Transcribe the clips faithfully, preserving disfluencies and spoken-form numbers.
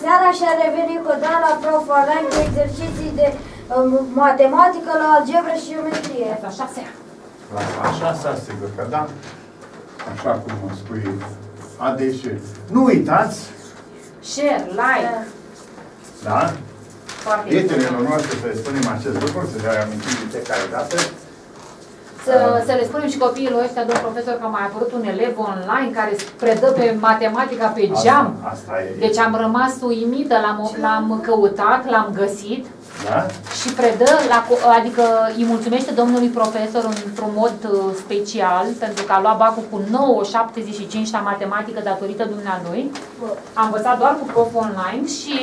seara și a revenit cu Dan la prof online cu exerciții de um, matematică, la algebră și geometrie. La șasea. La șasea, sigur că da. Așa cum mă spui, A D și. Nu uitați. Share, like. Da? Foarte Prietenilor noastre să le spunem acest lucru, să le amintim de fiecare dată. Să, să le spunem și copiilor ăștia, domn profesor, că a mai apărut un elev online care predă pe matematica pe geam. Asta, asta e. Deci am rămas uimită, l-am căutat, l-am găsit. Da? Și predă, la, adică îi mulțumește domnului profesor într-un mod special, pentru că a luat bacul cu nouă virgulă șaptezeci și cinci la matematică datorită dumnealui. Am învățat doar cu prof online și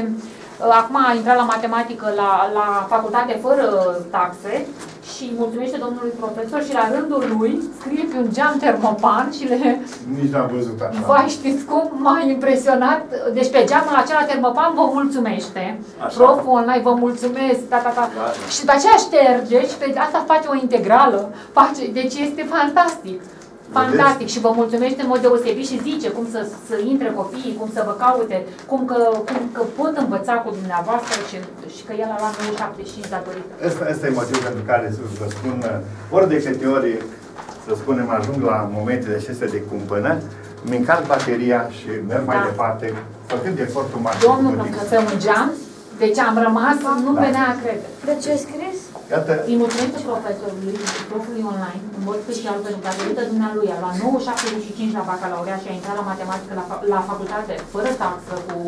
acum a intrat la matematică la, la facultate fără taxe și mulțumește domnului profesor și la rândul lui scrie pe un geam termopan și le... Nici n-am văzut așa. Vai, știți cum? M-a impresionat. Deci pe geamul acela termopan vă mulțumește. Așa. Proful online vă mulțumesc. Ta, ta, ta. Da. Și după aceea șterge și pe asta face o integrală. Face... Deci este fantastic. Fantastic. Și vă mulțumește în mod deosebit și zice cum să, să intre copiii, cum să vă caute, cum că, cum că pot învăța cu dumneavoastră și, și că el a luat nouă virgulă șaptezeci și cinci datorită. Asta, asta e motivul pentru care să vă spun, ori de câte ori, să spunem, ajung la momentele acestea de cumpănă, îmi încarc bateria și merg da. mai departe, făcând efortul maxim. Domnul, că pe un geam, deci am rămas, nu da. venea a crede. De ce scris? Iată. Îi mulțumesc profesorului, profului online, în mod special, pentru că datorită dumnealui a luat nouă virgulă șaptezeci și cinci la bacalaureat și a intrat la matematică la, la facultate fără taxă, cu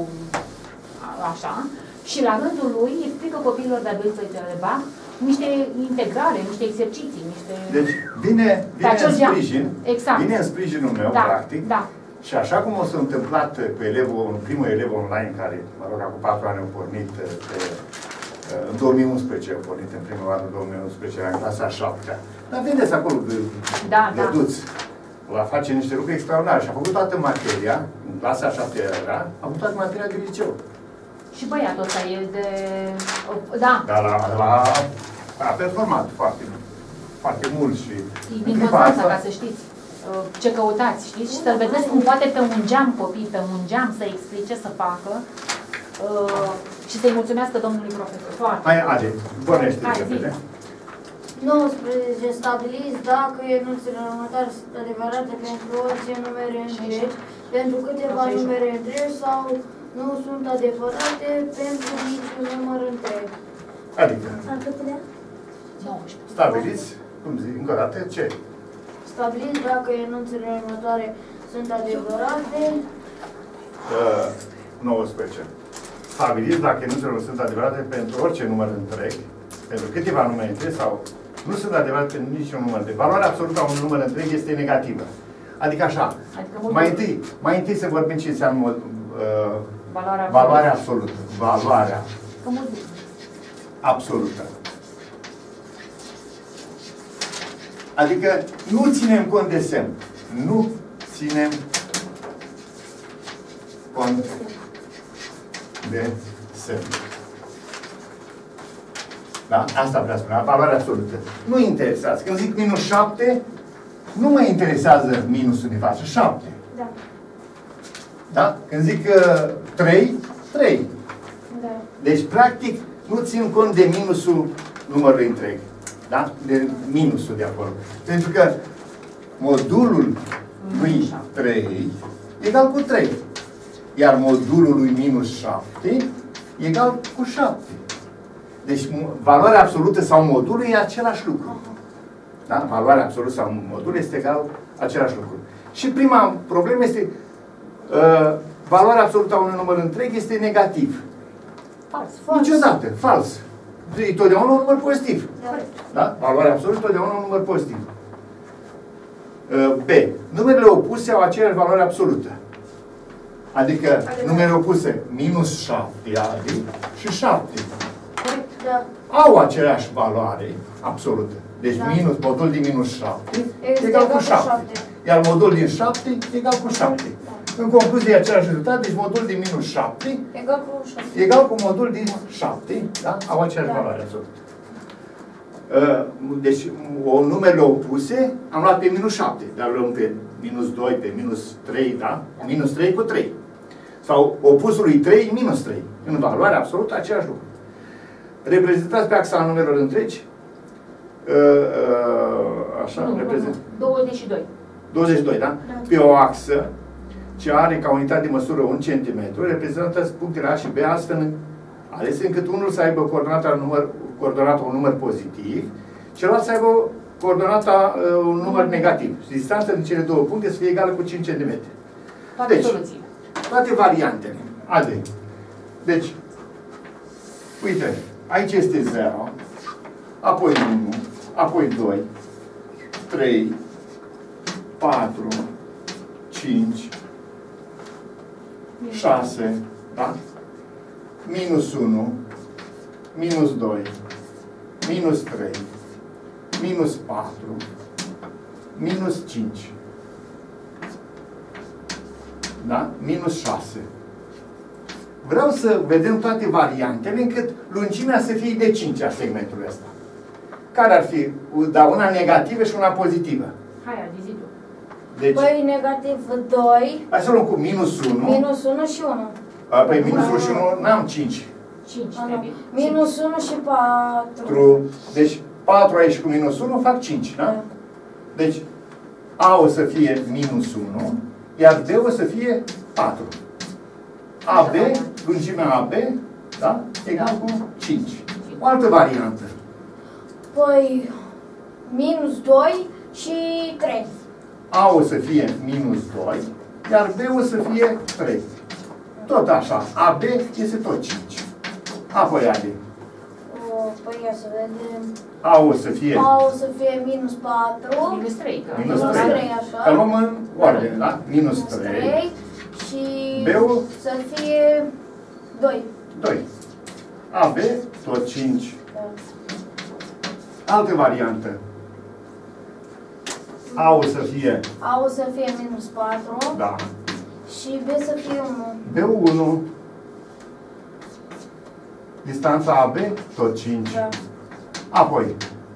așa, și la rândul lui explică copiilor de-a doisprezecea de bac niște integrale, niște exerciții, niște... Deci vine, vine în sprijin, exact. vine în sprijinul meu, da, practic, da. Și așa cum o s-a întâmplat cu elevul, primul elev online, care, mă rog, acum patru ani au pornit pe, în două mii unsprezece, au pornit în primul an, în două mii unsprezece, în clasa a șaptea. Dar vedeți acolo, da, găduț, da. La face niște lucruri extraordinare și a făcut toată materia, în clasa a șaptea era, a făcut toată materia de liceu. Și băiatul ăsta e de... Da. Dar la, la, a performat foarte, foarte mult și... E din Constanța, ca să știți. Ce căutați, știți? Și să-l vedeți cum poate pe un geam copii, pe un geam să explice, să facă uh, și să-i mulțumească domnului profesor. Foarte. Hai, Ade, pornește de repede. nouăsprezece. Stabiliți dacă enuțele următoare sunt adevărate pentru orice numere întregi, pentru câteva numere întregi sau nu sunt adevărate pentru niciun număr întreg. Adică? Stabiliți, cum zic, încă o dată, ce? Stabiliți dacă enunțele următoare sunt adevărate. Uh, nouăsprezece. Stabiliți dacă enunțele sunt adevărate pentru orice număr întreg, pentru câteva numere întregi sau nu sunt adevărate pentru niciun număr întreg. Valoarea absolută a unui număr întreg este negativă. Adică așa, adică mai, întâi, mai întâi să vorbim ce înseamnă uh, valoarea, valoarea absolută. Valoarea absolută. Adică nu ținem cont de semn. Nu ținem cont de semn. Da? Asta vrea să spune. Valoarea absolută. Nu interesează. Când zic minus șapte, nu mă interesează minusul din față. șapte. Da. Da? Când zic uh, trei, trei. Da. Deci, practic, nu țin cont de minusul numărului întreg. Da? De minusul de acolo. Pentru că modulul lui trei egal cu trei. Iar modulul lui minus șapte egal cu șapte. Deci valoarea absolută sau modulul e același lucru. Da? Valoarea absolută sau modulul este egal același lucru. Și prima problemă este uh, valoarea absolută a unui număr întreg este negativ. Fals. Niciodată. Fals. E totdeauna un număr pozitiv. Da? Valoarea absolută totdeauna un număr pozitiv. B. Numerele opuse au aceeași valoare absolută. Adică adică numerele opuse minus șapte adică, și șapte. Da. Au aceeași valoare absolută. Deci da. minus, modul din minus șapte egal cu șapte. Iar modul din șapte egal cu șapte. Da. În concluzie, același rezultat, deci modul din minus șapte egal cu șapte. Egal cu modul din șapte, da? Au aceeași da. valoare absolută. Deci, o numerele opuse am luat pe minus șapte, dar luăm pe minus doi, pe minus trei, da? Minus trei cu trei. Sau opusul lui trei minus trei. În valoare absolută, aceeași lucru. Reprezentați pe axa numerelor întregi. Așa, nu, reprezent. douăzeci și doi. douăzeci și doi, da? Pe o axă ce are ca unitate de măsură un centimetru, reprezintă punctele A și B astfel alese încât unul să aibă coordonata, număr, coordonata un număr pozitiv, celălalt să aibă coordonata uh, un număr negativ. Și distanța din cele două puncte să fie egală cu cinci centimetri. Toate deci, soluțiile. Toate variantele. Ade. Deci, uite, aici este zero, apoi unu, apoi doi, trei, patru, cinci, șase, da? Minus unu, minus doi, minus trei, minus patru, minus cinci, da? Minus șase. Vreau să vedem toate variantele încât lungimea să fie de cinci a segmentului ăsta. Care ar fi? Da, una negativă și una pozitivă. Hai, Adi, zi tu. Deci, Păi negativ doi. hai să luăm cu minus unu. Minus unu și unu. A, păi minus unu și unu n-am cinci. cinci Ah, trebuie. minus unu și patru. patru. Deci patru aici cu minus unu fac cinci, da? Da. Deci A o să fie minus unu, iar B o să fie patru. A B, lungimea A B, da? Egal cu cinci. O altă variantă. Păi minus doi și trei. A o să fie minus doi, iar B o să fie trei. Tot așa. A B este tot cinci. Apoi A B. O, păi ia să vedem. A o să fie A o să fie minus patru. Minus trei. că- minus minus trei. trei, așa. Că luăm în ordine, da? Minus trei. trei și B-ul? să fie doi. doi. A B, tot cinci. Da. Altă variantă. A o să fie, A o să fie minus patru da, și B să fie unu. B unu. Distanța A B, tot cinci. Da. Apoi,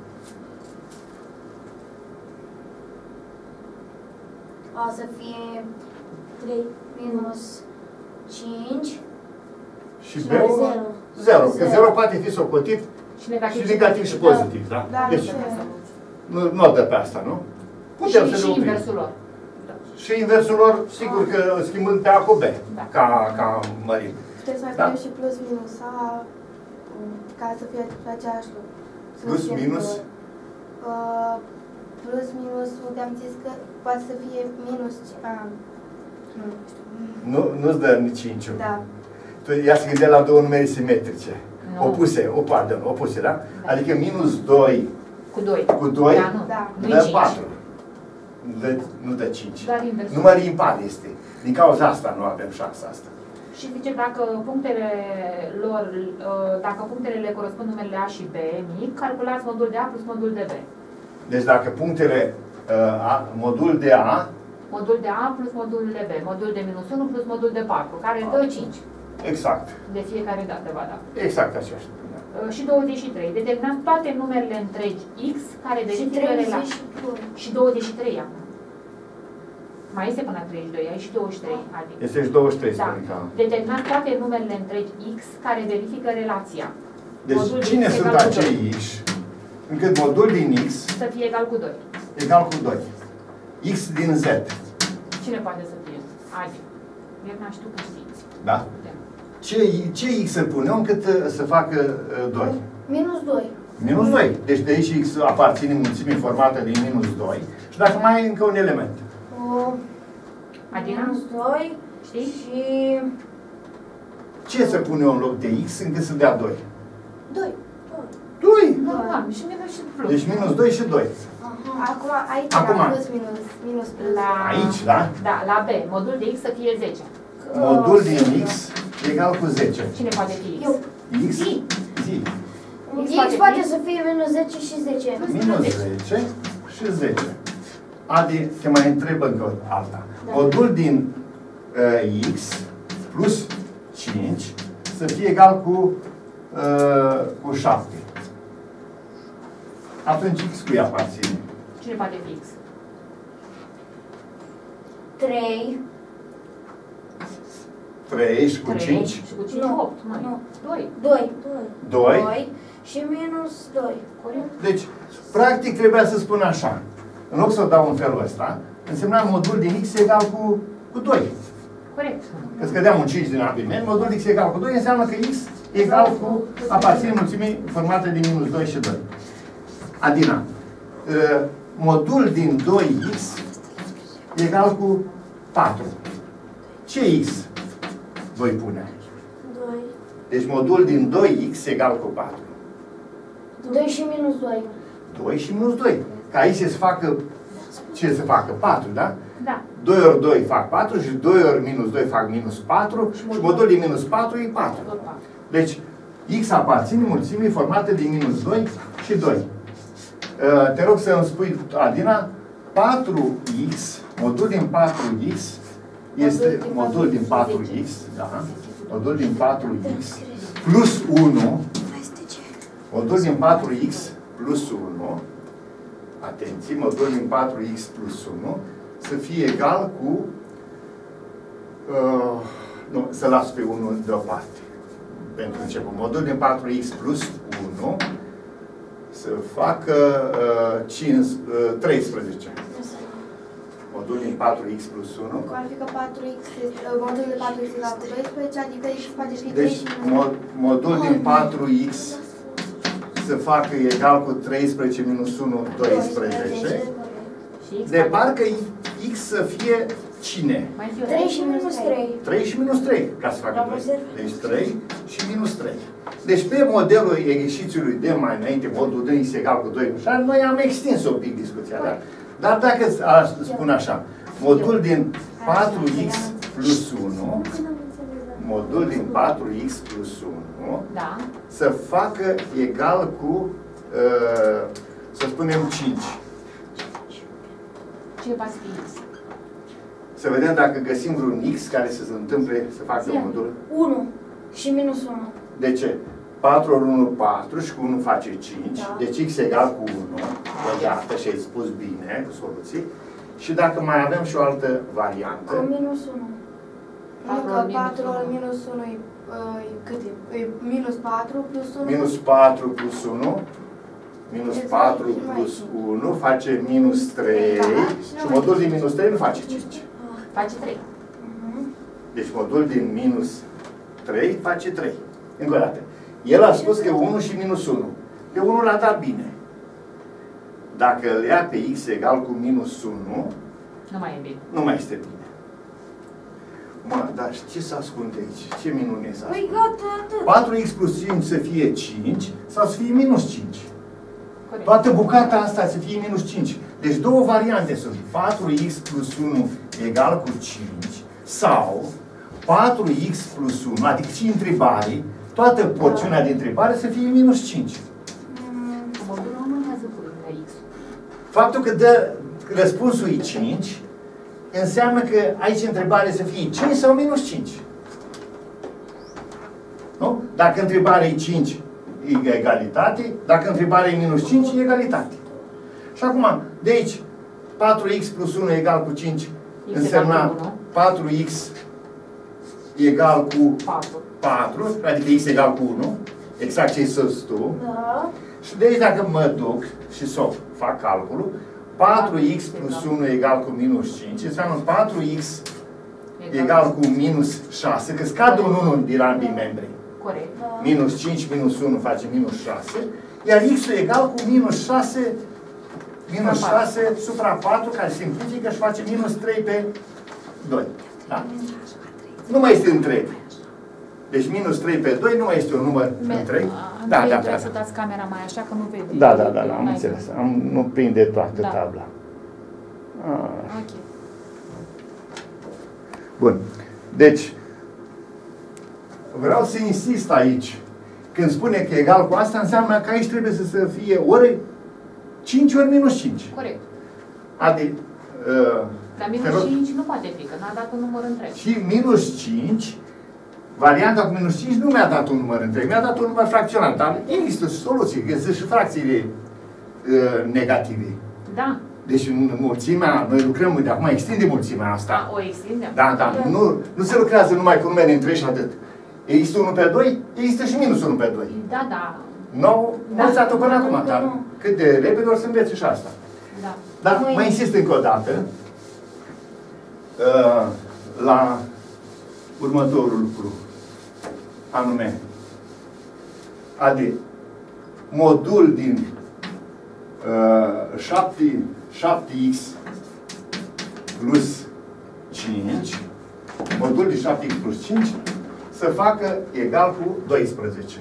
A să fie trei minus cinci și și B zero. zero. Că Zero. zero poate fi socotit Și negativ și negativ și pozitiv, da? Da, Deci, da. nu, nu dă pe asta, nu? Putem Și, să și ne oprim. inversul lor. Și inversul lor, sigur că schimbând pe A cu B, Da. ca, ca mărime. Putem să mai Da. punem și plus minus A, ca să fie același lucru. Să nu Plus, fie minus? două. Uh, plus minus, am zis că poate să fie minus... A, nu știu. Nu, nu-ți dă nici cinci. Da. Tu ia să gândeai la două numere simetrice. Nu. Opuse, o, pardon, opuse, da? Adică minus doi Cu doi. cu doi Da, nu. Da. Nu-i dă cinci. patru. Dă, nu dă cinci. Doar inversul. Număr impar este. Din cauza asta nu avem șansa asta. Și zice, dacă punctele lor, uh, dacă punctele le corespund numerele A și B mic, calculați modul de A plus modul de B. Deci dacă punctele, uh, A, modul de A, Modul de A plus modul de B. Modul de minus unu plus modul de patru, care dă cinci. exact, De fiecare dată, va da. exact aceeași. Uh, Și douăzeci și trei. Determinați toate numerele întregi X care Și verifică treizeci relația. și doi. Și douăzeci și trei acum. Mai este până la treizeci și doi, ai și douăzeci și trei, adică. Este și douăzeci și trei, Da. spune ca. Determinați toate numerele întregi X care verifică relația. Deci Modul de cine X sunt egal cu acei doi. X, încât modul din X Să fie egal cu doi. egal cu doi. X din Z, Cine poate să fie? Adi. Eu n-aș tu că știi. da? Ce, ce X să punem încât uh, să facă uh, doi? Minus doi. Minus doi. Deci de aici X aparține mulțimii formată din minus doi. Și dacă mai ai încă un element. O, Adina? minus doi Știi? și Ce să punem în loc de X încât să dea doi? doi. doi. Normal. Și minus și plus. Deci minus doi și doi. Aha. Acum, aici Acum. era plus minus, minus plus. La... Aici, da? Da, la B. Modul de X să fie zece. Modul din X egal cu zece. Cine poate fi X? Eu. X? Zi. Zi. X X poate poate fi? să fie minus zece și zece. Minus zece și zece. Adi, te mai întreb încă alta. Da. Modul din uh, X plus cinci să fie egal cu, uh, cu șapte. Atunci X cui aparține? Cine poate fi X? trei trei și cu trei cinci. și cu cinci, Nu, opt, mai. nu. doi. doi. doi. doi și minus doi. Corect. Deci, practic trebuia să spun așa. În loc să o dau în felul ăsta, însemna modul din x egal cu, cu doi. Corect. Că scădeam un cinci din argument, modul x egal cu doi înseamnă că x egal cu aparține mulțimii formate din minus doi și doi. Adina, modul din doi x egal cu patru. Ce x voi pune? doi. Deci modul din doi x egal cu patru. doi și minus doi. doi și minus doi. Ca aici să facă, ce să facă? patru, da? Da. doi ori doi fac patru și doi ori minus doi fac minus patru și modul din minus patru e patru. Tot patru. Deci, x aparține mulțimii formate din minus doi și doi. Uh, te rog să îmi spui, Adina, patru x, modul din patru x, este modul din patru x, da, modul din patru x plus unu, modul din patru x plus unu, atenție, modul din patru x plus unu, să fie egal cu, uh, nu, să las pe unu deoparte. Pentru început, modul din patru x plus unu să facă uh, cinci, uh, treisprezece. Modul din patru x plus unu. Ar fi că patru x, modul de patru x egal cu doisprezece, adică x poate fi trei Deci, și minus mod, modul din patru x să facă egal cu treisprezece minus unu, doisprezece. De parcă x să fie cine? Mai zi o trei dată. și minus trei. trei și minus trei, ca să facă doi. Deci trei și minus trei. Deci pe modelul exercițiului de mai înainte, modul de x egal cu doi, noi am extins un pic discuția, da? Dar dacă aș spun așa, modul din patru x plus unu, modul din patru x plus unu, Da. să facă egal cu, uh, să spunem, cinci. Ce va fi x? Să vedem dacă găsim vreun x care să se întâmple să facă Zero. modul. unu și minus unu. De ce? patru ori unu, patru și cu unu face cinci. Da. Deci x egal cu unu. Iată și ai spus bine, cu soluții. Și dacă mai avem și o altă variantă. Cu minus unu. Nu, că patru ori minus unu e, uh, e cât e? E minus patru plus unu. Minus patru plus unu. Minus Exact, patru și mai plus și. unu face minus trei. Da, Și modul din minus trei nu face cinci. Face trei. Deci modul din minus trei face trei. Încă o dată. El a spus că unu și minus unu. Pe unu l-a dat bine. Dacă îl ia pe x egal cu minus unu, Nu mai e bine. nu mai este bine. Mă, dar ce se ascunde aici? Ce minune s-a Păi ascunde? gata, atât. patru x plus cinci să fie cinci sau să fie minus cinci. Corect. Toată bucata asta să fie minus cinci. Deci două variante sunt. patru x plus unu egal cu cinci sau patru x plus unu, adică și întrebare, toată porțiunea de întrebare să fie minus cinci. Modul rămânează cu x. Faptul că dă răspunsul e cinci, înseamnă că aici întrebarea să fie cinci sau minus cinci. Nu? Dacă întrebarea e cinci, e egalitate. Dacă întrebarea e minus cinci, e egalitate. Și acum, de aici, patru x plus unu egal cu cinci, X însemna egal cu unu. patru x egal cu patru. patru, adică x egal cu unu, exact ce ai spus tu. Da. Și de aici dacă mă duc și să fac calculul, patru x plus unu egal cu minus cinci, înseamnă patru x egal cu minus șase, că scade un unu din ambii membri. Corect. Minus cinci minus unu face minus șase, iar x-ul egal cu minus șase, minus șase supra patru, care simplifică și face minus trei pe doi. Da? Nu mai este întreg. Deci minus trei pe doi nu mai este un număr întreg. Da, da, da. Trebuie să da. dați camera mai așa, că nu vede. Da, da, da, da, am N-ai înțeles. cum. Am, nu prinde toată Da. tabla. Ah. Ok. Bun. Deci, vreau să insist aici. Când spune că e egal cu asta, înseamnă că aici trebuie să se fie ori cinci ori minus cinci. Corect. Adică, uh, Dar te minus rog, cinci nu poate fi, că n-a dat un număr întreg. și minus cinci, varianta cu minus cinci nu mi-a dat un număr întreg, mi-a dat un număr fracționat. Dar există soluții, găsesc și fracțiile uh, negative. Da. Deci în mulțimea, noi lucrăm de acum, extindem mulțimea asta. O extindem? Da, da, nu, nu se lucrează numai cu numere întregi și atât. Există unu pe doi, există și minus unu pe doi. Da, da. Nu, Da. învățat-o până acum, Nu, dar nu. cât de repede or să înveți și asta. Da. Dar Mâine. mai insist încă o dată uh, la următorul lucru, anume, adi, modul din uh, șapte, șapte x plus cinci, modul din șapte x plus cinci, să facă egal cu doisprezece.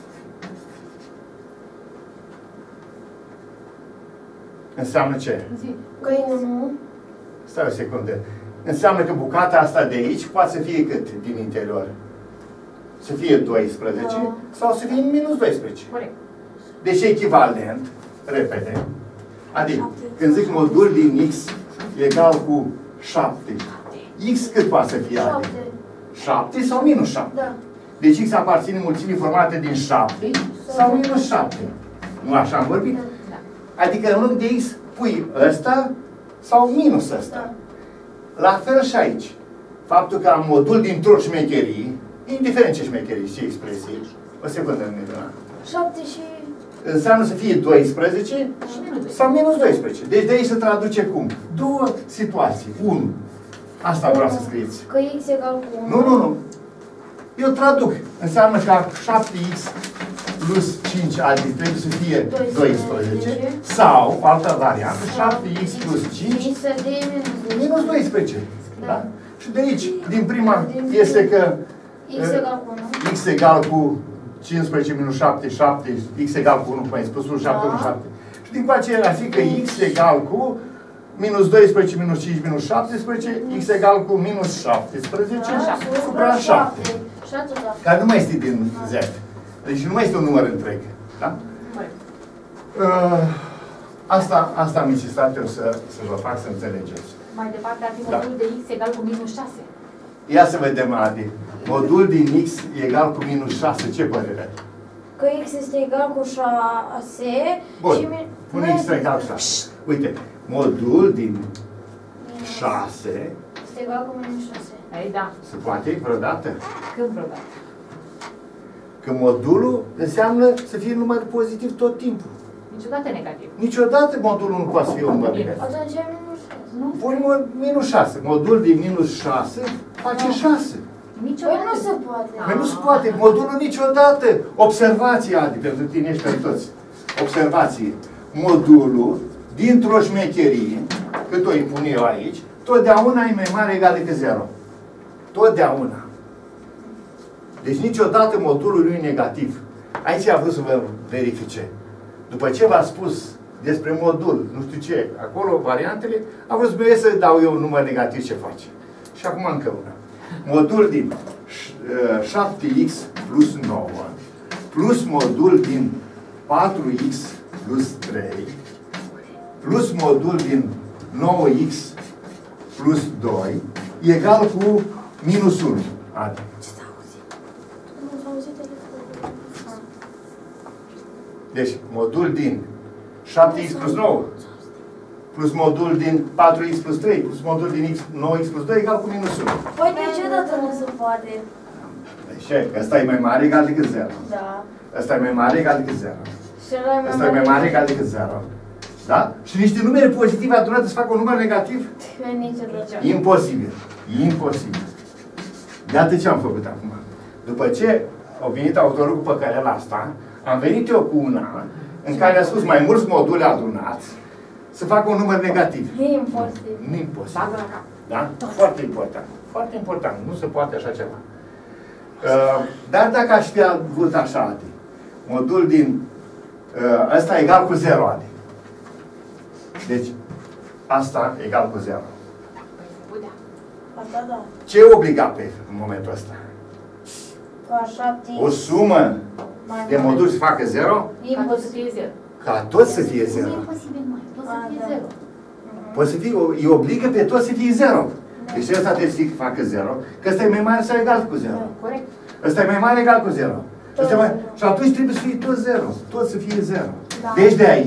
Înseamnă ce? Zi. Că unu. Stai o secundă. Înseamnă că bucata asta de aici poate să fie cât din interior? Să fie doisprezece Da. sau să fie minus doisprezece. Corect. Deci echivalent, repede, adică când zic modul din x egal cu șapte, x cât poate să fie? Șapte. șapte sau minus șapte? Da. Deci x aparține mulțimii formate din șapte sau minus șapte. Nu așa am vorbit? Da. Adică în loc de x pui ăsta sau minus ăsta. Da. La fel și aici. Faptul că am modul dintr-o șmecherie, indiferent ce șmecherie, ce expresie, o secundă, Miruna, Șapte și... înseamnă să fie doisprezece Și minus doi. sau minus doisprezece. Deci de aici se traduce cum? Două situații. unu. Asta vreau să scrieți. Că x egal cu unu. Nu, nu, nu. Eu traduc. Înseamnă că șapte x plus cinci, adică trebuie să fie doisprezece. Sau, altă variantă, șapte x plus cinci Să dea minus minus doisprezece. Da? Da. Și de aici, din prima, este că X egal cu unu. x egal cu cincisprezece minus șapte, șapte, x egal cu unu, cum ai spus, unu, șapte, unu, șapte. Și din aceea ar fi că x egal cu minus doisprezece minus cinci minus șaptesprezece, x egal cu minus șaptesprezece supra șapte. Și atâta. Care nu mai este din Z. Deci nu mai este un număr întreg. Da? Corect. Uh, asta, asta am insistat eu să, să vă fac să înțelegeți. Mai departe ar fi Da. modul de x egal cu minus șase. Ia să vedem, Adi. Modul din x egal cu minus șase, ce părere ai? Că x este egal cu șase Bun. și... mi- Pune x egal cu șase. Uite, modul din șase Este egal cu minus șase. Ei, da. se poate vreodată? Când vreodată. Că modulul înseamnă să fie număr pozitiv tot timpul. Niciodată negativ. Niciodată modulul nu poate să fie un număr negativ. Atunci e minus șase. Nu? Pui mo- minus șase. Modul din minus șase face șase. Niciodată. Păi nu se poate. Păi nu se poate. Modulul niciodată. Observație, Adi, pentru tine și pentru toți. Observație. Modulul dintr-o șmecherie, cât o impun eu aici, totdeauna e mai mare egal decât zero. Totdeauna. Deci niciodată modulul nu e negativ. Aici a vrut să vă verifice. După ce v-a spus despre modul, nu știu ce, acolo, variantele, a vrut să să dau eu un număr negativ ce face. Și acum încă una. Modul din șapte x plus nouă plus modul din patru x plus trei plus modul din nouă x plus doi egal cu minus unu. Adi. Nu s-a auzit telefonul. Deci, modul din șapte x plus nouă plus modul din patru x plus trei plus modul din x, nouă x plus doi egal cu minus unu. Păi niciodată nu se poate. Deci, ăsta e mai mare egal decât zero. Da. Ăsta e mai mare egal decât zero. Și ăla Ăsta e mai mare egal decât zero. Da? Și niște numere pozitive adunate să facă un număr negativ? Niciodată. Imposibil. Imposibil. Iată ce am făcut acum. După ce au venit autorul cu păcăleala asta, am venit eu cu una în care a spus mai mulți module adunați să facă un număr negativ. E imposibil. Nu imposibil. Bagă la cap. Da? Foarte important. Foarte important. Nu se poate așa ceva. Uh, dar dacă aș fi avut așa, Adi, modul din uh, ăsta egal cu zero, Adi. Deci, asta egal cu zero. Păi se putea. Asta da. Ce obliga pe în momentul ăsta? Ca șapte. O sumă de moduli să facă zero? Ca tot să fie zero. Ca tot să fie Nu zero. e imposibil, mai. Tot să A, fie da. zero. Poate să fie, îi obligă pe toți să fie zero. Deci ăsta trebuie să facă zero, că ăsta e mai mare sau egal cu zero. Corect. Ăsta e mai mare egal cu zero. Tot Ăsta e mai... zero. Și atunci trebuie să fie tot zero. Tot să fie zero. Da. Deci de aici,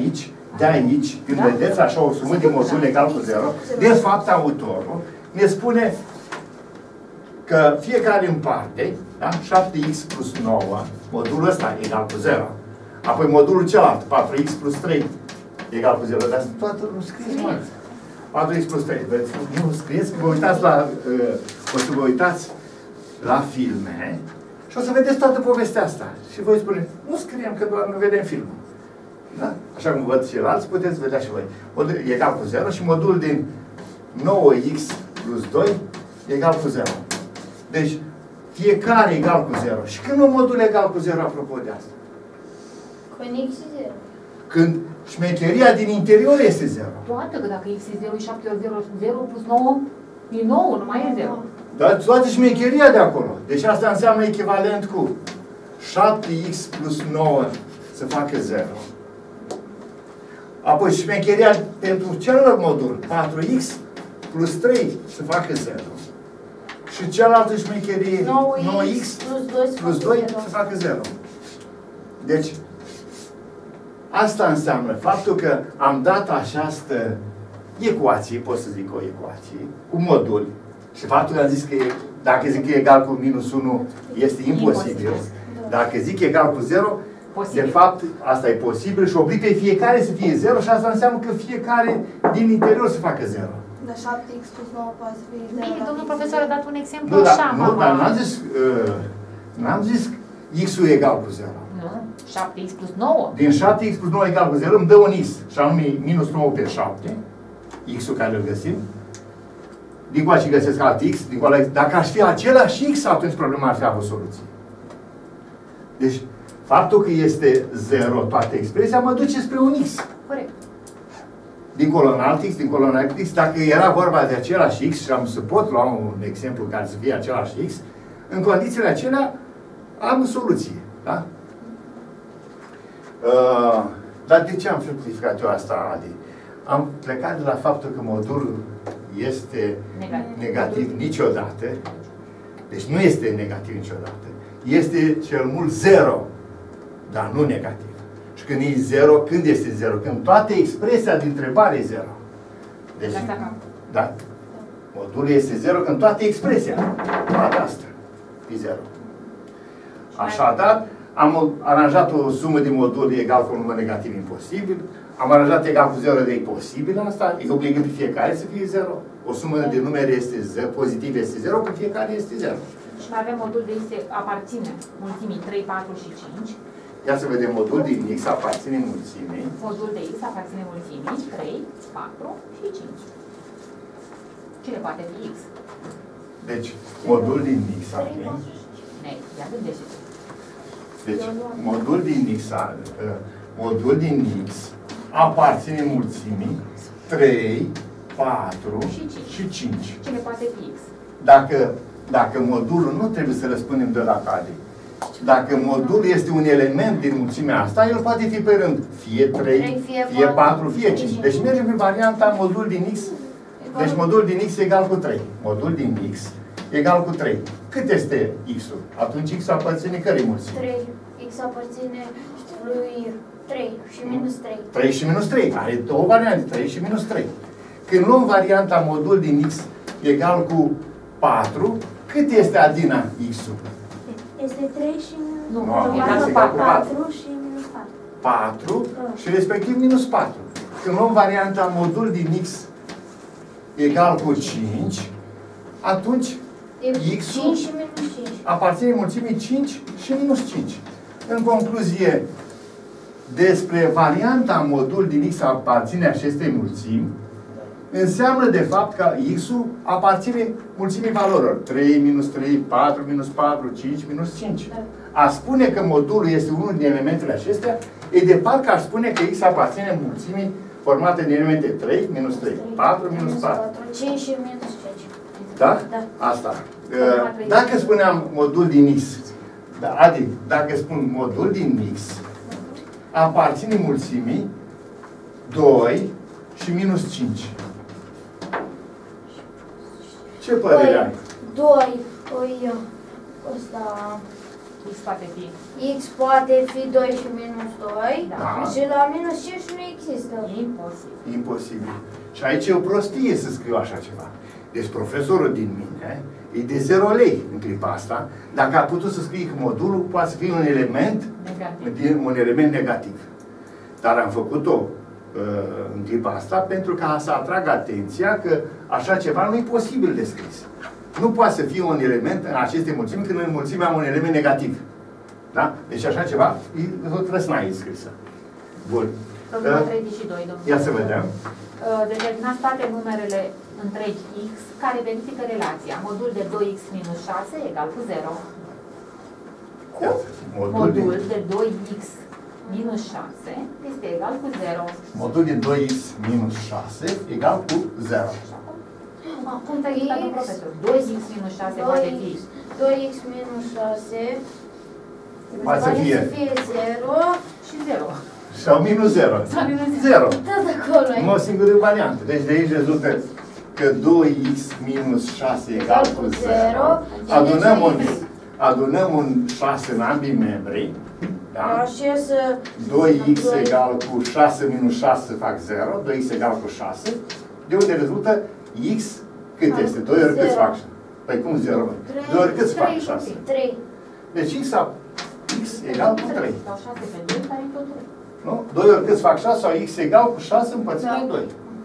de aici, când Da. vedeți așa o sumă de modul egal cu zero, de fapt autorul ne spune că fiecare în parte, da? șapte x plus nouă, modulul ăsta egal cu zero. Apoi modulul celălalt, patru x plus trei, egal cu zero. Dar toată nu scrieți, mă. patru x plus trei. Vedeți, nu scrieți, vă uitați la, uh, o să vă uitați la filme și o să vedeți toată povestea asta. Și voi spune, nu scriem că doar nu vedem filmul. Da? Așa cum văd ceilalți, puteți vedea și voi. Modul egal cu zero și modul din nouă x plus doi egal cu zero. Deci, fiecare egal cu zero. Și când un modul egal cu zero, apropo de asta? Când x e zero. Când șmecheria din interior este zero. Toată, că dacă x e zero, e șapte ori zero, zero plus nouă, e nouă, nu mai e zero. Dar toată șmecheria de acolo. Deci asta înseamnă echivalent cu șapte x plus nouă să facă zero. Apoi șmecheria pentru celălalt modul, patru x plus trei să facă zero. Și cealaltă șmecherie, nouă x plus doi să plus facă doi zero. să facă zero. Deci, asta înseamnă faptul că am dat această ecuație, pot să zic o ecuație, cu moduli. Și faptul că am zis că e, dacă zic că e egal cu minus unu, este imposibil. Imposibil. Dacă zic egal cu zero, Posibil. de fapt, asta e posibil și oblig pe fiecare să fie zero și asta înseamnă că fiecare din interior să facă zero. Dar șapte x plus nouă poate să fie zero. Bine, domnul profesor a dat un exemplu Nu, dar, așa, nu, mama. dar n-am zis, uh, n-am zis x-ul e egal cu zero. Nu, șapte x plus nouă. Din șapte x plus nouă egal cu zero îmi dă un x, și anume minus nouă pe șapte, x-ul care îl găsim. Din coace găsesc alt x, din coace, dacă aș fi același x, atunci problema ar fi avut soluție. Deci, faptul că este zero toată expresia mă duce spre un x. Corect. Dincolo în alt x, dincolo în alt x, dacă era vorba de același x, și am să pot lua un exemplu care să fie același x, în condițiile acelea am soluție. Da? Uh, dar de ce am simplificat eu asta, Adi? Am plecat de la faptul că modulul este Negativ. negativ niciodată, deci nu este negativ niciodată, este cel mult zero, dar nu negativ. Și când e zero, când este zero? Când toată expresia din întrebare e zero. Deci, da? Modulul este zero când toată expresia, toată asta, e zero. Așadar, am aranjat o sumă de moduli egal cu un număr negativ imposibil, am aranjat egal cu zero de imposibil asta, e obligat pe fiecare să fie zero. O sumă de numere este zero, pozitiv este zero, pe fiecare este zero. Și mai avem modul de x aparține mulțimii trei, patru și cinci. Ia să vedem, modul din x aparține mulțimii. Modul de x aparține mulțimii trei, patru și cinci. Cine poate fi x? Deci, modul din x avem. Ne, ia gândește. Deci, modul din x, uh, modul din x aparține mulțimii trei, patru și cinci. Cine poate fi x? Dacă, dacă modulul, nu trebuie să răspundem de la tale. Dacă modulul este un element din mulțimea asta, el poate fi pe rând. Fie trei, fie patru, fie cinci. Deci mergem pe varianta modul din x. Deci modul din x egal cu trei. Modul din x egal cu trei. Cât este x-ul? Atunci x aparține cărei mulțimi? trei. X aparține lui trei și minus trei. trei și minus trei. Are două variante, trei și minus trei. Când luăm varianta modul din x egal cu patru, cât este adina x-ul? Este trei și Nu, Nu, egal cu patru. patru și minus patru. patru și respectiv minus patru. Când luăm varianta modul din x egal cu cinci, atunci E x-ul cinci și minus cinci. aparține mulțimii cinci și minus cinci. În concluzie, despre varianta modul din x aparține acestei mulțimi, înseamnă de fapt că x-ul aparține mulțimii valorilor. trei minus trei, patru minus patru, cinci minus cinci. A spune că modulul este unul din elementele acestea, e de parcă ar spune că x aparține mulțimii formate din elemente trei minus trei, patru minus patru. cinci și minus cinci. Da? Da. Asta. Dacă spuneam modul din x, adică dacă spun modul din x, aparține mulțimii doi și minus cinci. Ce părere ai? doi, păi, ăsta, X poate fi. X poate fi doi și minus doi. Da. Și la minus cinci nu există. Imposibil. Imposibil. Și aici e o prostie să scriu așa ceva. Deci profesorul din mine e de zero lei în clipa asta. Dacă a putut să scrie că modulul poate să fie un element Negativ. un element negativ. Dar am făcut-o uh, în clipa asta pentru ca să atrag atenția că așa ceva nu e posibil de scris. Nu poate să fie un element în aceste mulțimi când în mulțime am un element negativ. Da? Deci așa ceva e o trăsnaie scrisă. Bun. Problema Uh, treizeci și doi, domnule. Ia să vedem. Uh, Determinați toate numerele întregi X care verifică relația. Modul de doi x minus șase egal cu zero. Ia, modul, Modul din, de doi x minus șase este egal cu zero. modul din doi x minus șase egal cu zero. Cum te-ai uitat, domnul profesor? doi x minus șase poate fi. doi x minus șase Poate să fie zero Și zero. sau minus zero. Sau minus Zero. tot acolo. Numai o singură variantă. Deci de aici rezultă că doi x minus șase egal cu zero. Adunăm un, adunăm un șase în ambii membri. Da? Așa să... doi x egal cu șase minus șase fac zero. doi x egal cu șase. De unde rezultă x cât este? doi ori cât fac? Păi cum zero? doi ori cât fac șase? trei. Deci x, sau x egal cu trei. Sau șase pe doi, care e tot doi. Nu? doi ori cât fac șase sau x egal cu șase împărțit la doi.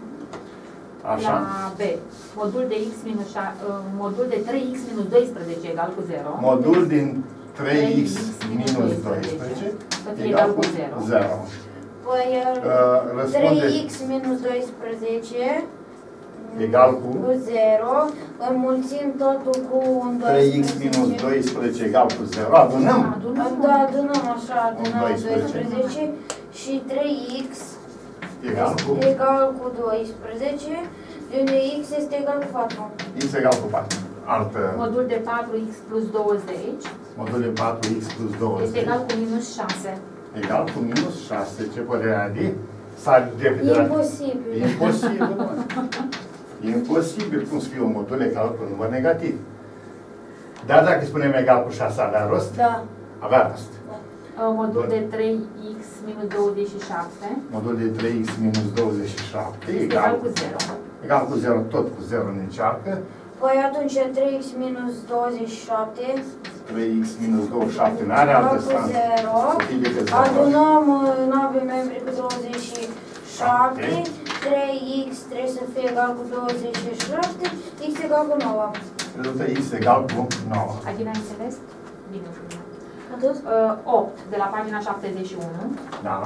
Așa? La B. Modul de x minus șase, modul de trei x minus doisprezece egal cu zero. Modul din trei x minus doisprezece egal cu zero. Păi Uh, răspunde trei x minus doisprezece egal cu cu zero. Înmulțim totul cu un trei x doisprezece. minus doisprezece egal cu zero. Adunăm. Da, adunăm așa, adunăm doisprezece. doisprezece și trei x Egal cu egal cu doisprezece, de unde x este egal cu patru. x egal cu patru. Altă Modul de patru x plus douăzeci modul de patru x plus este douăzeci egal cu minus șase. egal cu minus șase. Ce părere Adi? S-ar repede la... Imposibil. E imposibil, mă. E imposibil cum să fie un modul egal cu un număr negativ. Dar dacă spunem egal cu șase, avea rost? Da. Avea rost. Modul de trei x minus douăzeci și șapte Modul de trei x minus douăzeci și șapte este egal, egal cu zero. egal cu zero, tot cu zero ne încearcă. Păi atunci trei x minus douăzeci și șapte trei x minus douăzeci și șapte nu are egal altă cu stanță. zero. Să fie decât zero. Adunăm în ambii membri cu douăzeci și șapte. trei x trebuie să fie egal cu douăzeci și șapte. X egal cu nouă. Rezultă x egal cu nouă. Adina, ai înțeles? Bine. Atât? opt, de la pagina șaptezeci și unu. Da.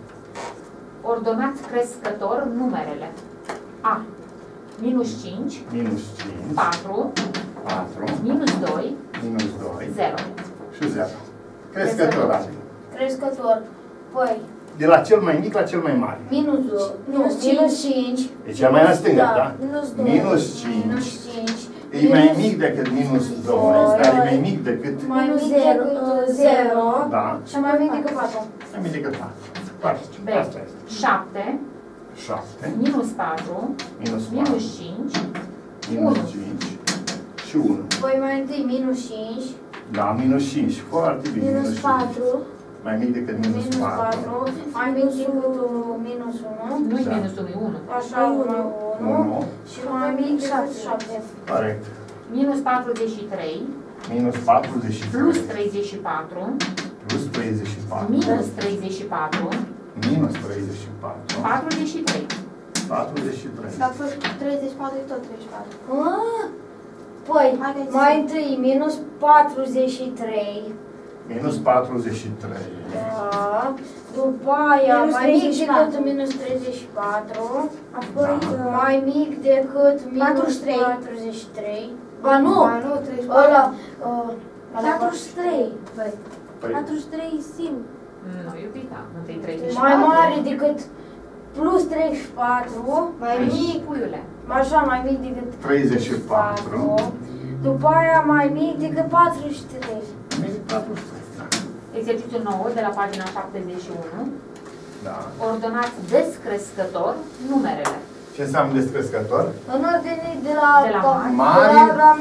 Ordonați crescător numerele. A. Minus cinci, Minus cinci, patru, patru, minus doi, minus doi zero. și zero. Crescător are. Crescător. Păi, De la cel mai mic la cel mai mare. minus doi. Minus minus cinci. E cel mai la stânga, da? Minus doi. Minus cinci. Minus cinci. E mai mic decât minus doi, dar e mai mic decât... Mai mic decât zero. Da. Și mai mic decât patru. Mai mic decât patru. Foarte. B. Asta este. șapte, șapte, minus patru, minus patru, minus cinci, minus unu. cinci și unu. Păi mai întâi minus cinci. Da, minus cinci. Foarte bine. Minus cinci. patru. Mai mic decât minus Minus patru. patru. Mai mic decât minus unu. nu-i Da. minus unu, e unu. Așa, unu. unu. Și mai mic decât șapte. Corect. Minus patruzeci și trei, Minus patruzeci și trei. plus treizeci și patru, Plus treizeci și patru. minus treizeci și patru, Minus treizeci și patru. patruzeci și trei. patruzeci și trei. Dacă treizeci și patru e tot treizeci și patru. Ah, Păi, Haideți. mai întâi minus patruzeci și trei. Minus patruzeci și trei. Da. După aia Minus mai mic treizeci și decât patru. minus treizeci și patru. Apoi, Da. uh, Mai mic decât minus patruzeci și trei. patruzeci și trei. Ba nu! Ba nu, treizeci și patru. Ăla, uh, patruzeci și trei. Păi, Păi, patruzeci și trei simt. Nu, iubita, întâi treizeci și mai patru. mare decât plus treizeci și patru. Mai Mic, mic. puiule. Așa, mai mic decât treizeci și patru. După aia mai mic decât patruzeci și trei. Minus patruzeci și trei. Da. Exercițiul nouă, de la pagina șaptezeci și unu. Da. Ordonați descrescător numerele. Ce înseamnă descrescător? În ordine de la, De la pa- mare. de la, la mic.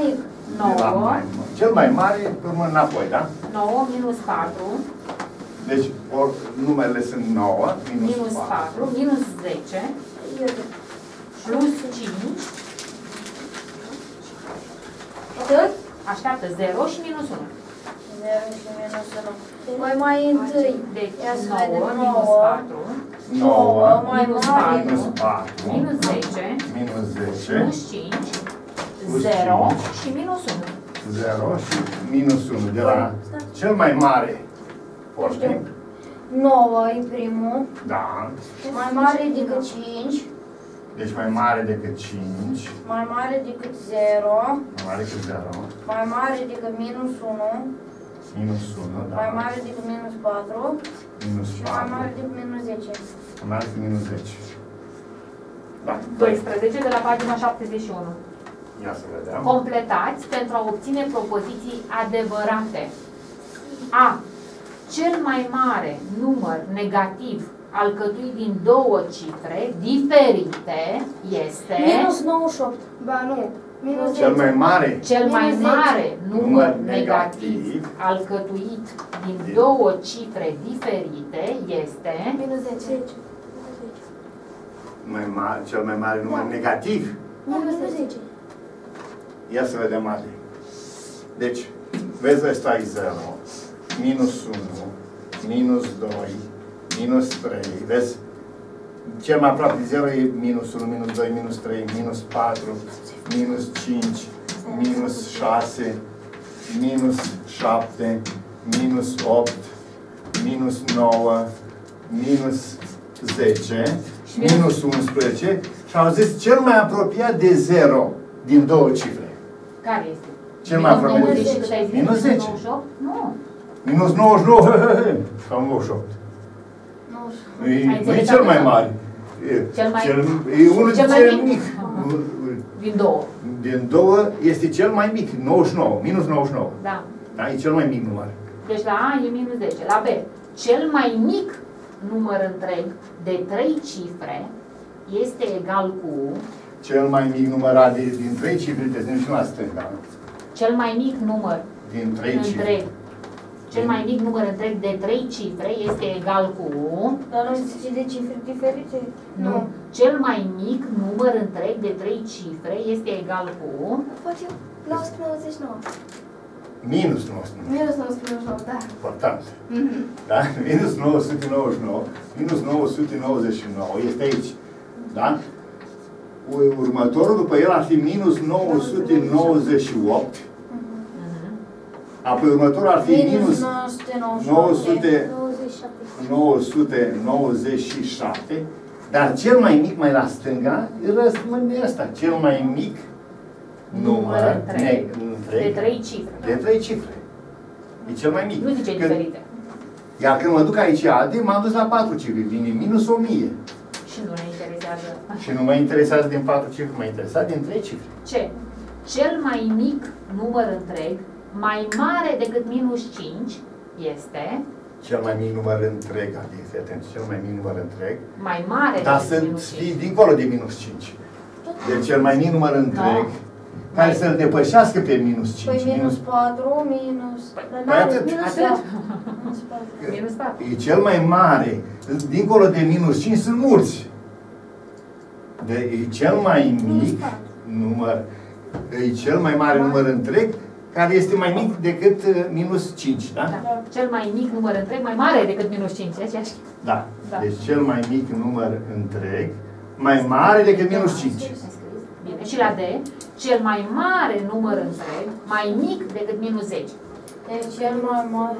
nouă. la mai, cel mai mare, pe urmă înapoi, da? nouă minus patru. Deci, or, numerele sunt nouă, minus, Minus patru. patru, minus zece, plus cinci, Cât? așteaptă zero și minus unu. zero și minus unu. Mai mai întâi. Deci Ia să nouă vedem. minus nouă. patru, nouă, mai minus mare. minus patru, patru, minus zece, minus zece, plus cinci, Plus zero cinci. și minus unu. zero și minus unu. De la cel mai mare pornim. nouă e primul. Da. Mai mare decât cinci. Deci mai mare decât cinci, Mai mare decât zero. mai mare decât zero, Mai mare decât minus unu. minus unu, da. Mai mare decât minus patru. Minus Și mai patru, mare decât minus zece. mai mare decât minus zece. Da. doisprezece de la pagina șaptezeci și unu. Ia să vedem. Completați pentru a obține propoziții adevărate. A. Cel mai mare număr negativ alcătuit din două cifre diferite este Minus nouăzeci și opt. Ba nu. Minus Cel mai mare cel mai minus zece. mare număr Număr negativ negativ alcătuit din din- două cifre diferite este Minus zece. mai mare, cel mai mare număr Da. negativ. Minus zece. Ia să vedem mare. Deci, vezi, ăsta e zero, minus unu, minus doi, minus trei, vezi? Cel mai aproape de zero e minus unu, minus doi, minus trei, minus patru, minus cinci, minus șase, minus șapte, minus opt, minus nouă, minus zece, minus unsprezece și au zis cel mai apropiat de zero din două cifre. care este? Cel mai apropiat nouăzeci de și cât ai zis? minus zece. nouăzeci și opt? Nu. Minus nouăzeci și nouă, sau nouăzeci și opt. nouăzeci. E, Ai nu e înțeles cel mai acum? mare. E, Cel mai- cel, e unul cel din mai cel mic? mic. Aha. Din două. Din două este cel mai mic, nouăzeci și nouă, minus nouăzeci și nouă. Da. Da, e cel mai mic număr. Deci la A e minus zece. La B, cel mai mic număr întreg de trei cifre este egal cu Cel mai mic numărat de, din trei cifre, te ținem și la stânga. cel mai mic număr Din trei cifre. întreg. Cel mai mic număr întreg de trei cifre este egal cu Dar nu zice de cifre diferite? nu. Cel mai mic număr întreg de trei cifre este egal cu Fac eu nouă sute nouăzeci și nouă. Minus nouă sute nouă. Minus nouă sute nouăzeci și nouă, da. Important. Da? Minus nouă sute nouăzeci și nouă. Minus nouă sute nouăzeci și nouă. Este aici. Da? U- Următorul după el ar fi minus nouă sute nouăzeci și opt. Apoi următorul ar fi minus nouă sute nouăzeci și nouă opt. sute nouăzeci și șapte. nouă sute nouăzeci și șapte. Dar cel mai mic mai la stânga răspunde ăsta. Cel mai mic număr întreg ne- de întreg trei cifre. de trei cifre. E cel mai mic. Nu zice Când- diferite. Iar când mă duc aici ade, m-am dus la patru cifre, vine minus o mie. Și nu ne interesează. Și nu mă interesează din patru cifre, mă interesează din trei cifre. Ce? Cel mai mic număr întreg, mai mare decât minus cinci, este Cel mai mic număr întreg, adică fii atent, cel mai mic număr întreg, mai mare dar decât să minus fii cinci. dincolo de minus cinci. Deci cel mai mic număr întreg, care Mai- să-l depășească pe minus Păi cinci. minus patru, minus... Dar Păi n-are atât. minus Atât? patru. Minus patru. Minus patru. E cel mai mare. Dincolo de minus cinci sunt mulți. De, e cel mai mic număr, e cel mai mare număr întreg, care este mai mic decât uh, minus cinci, da? Da. Cel mai mic număr întreg, mai mare decât minus cinci. E aceeași. Da. Da. Deci cel mai mic număr întreg, mai mare decât minus cinci. Ai scris? Bine. Și la D, cel mai mare număr întreg, mai mic decât minus zece. Deci cel mai mare...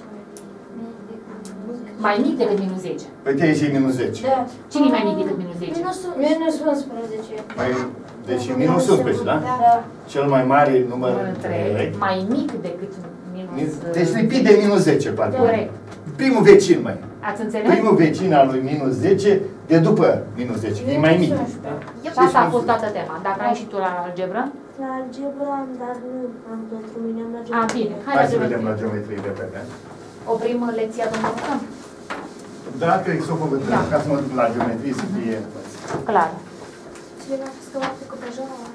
Mai mic decât minus zece. Păi te ieși minus zece. Da. Cine e mai mic decât minus zece? Minus, minus unsprezece. Păi, deci e minus unsprezece, da? Da. Cel mai mare număr Număr întreg, întreg. mai mic decât minus... Deci lipit de minus zece, poate. Corect. Primul vecin, mai. Ați înțeles? Primul vecin al lui minus zece, de după minus zece, e mai mic. Și asta a fost toată tema. Dacă ai și tu la algebră? La algebra am, dar nu am pentru mine, am la A, bine. Hai, Hai la să vedem la geometrie. geometrie repede. Oprim lecția domnului Cam? Da, cred că s-o făcut, Da. ca să mă duc la geometrie să fie... Clar. Cineva a scăpat cu păjara.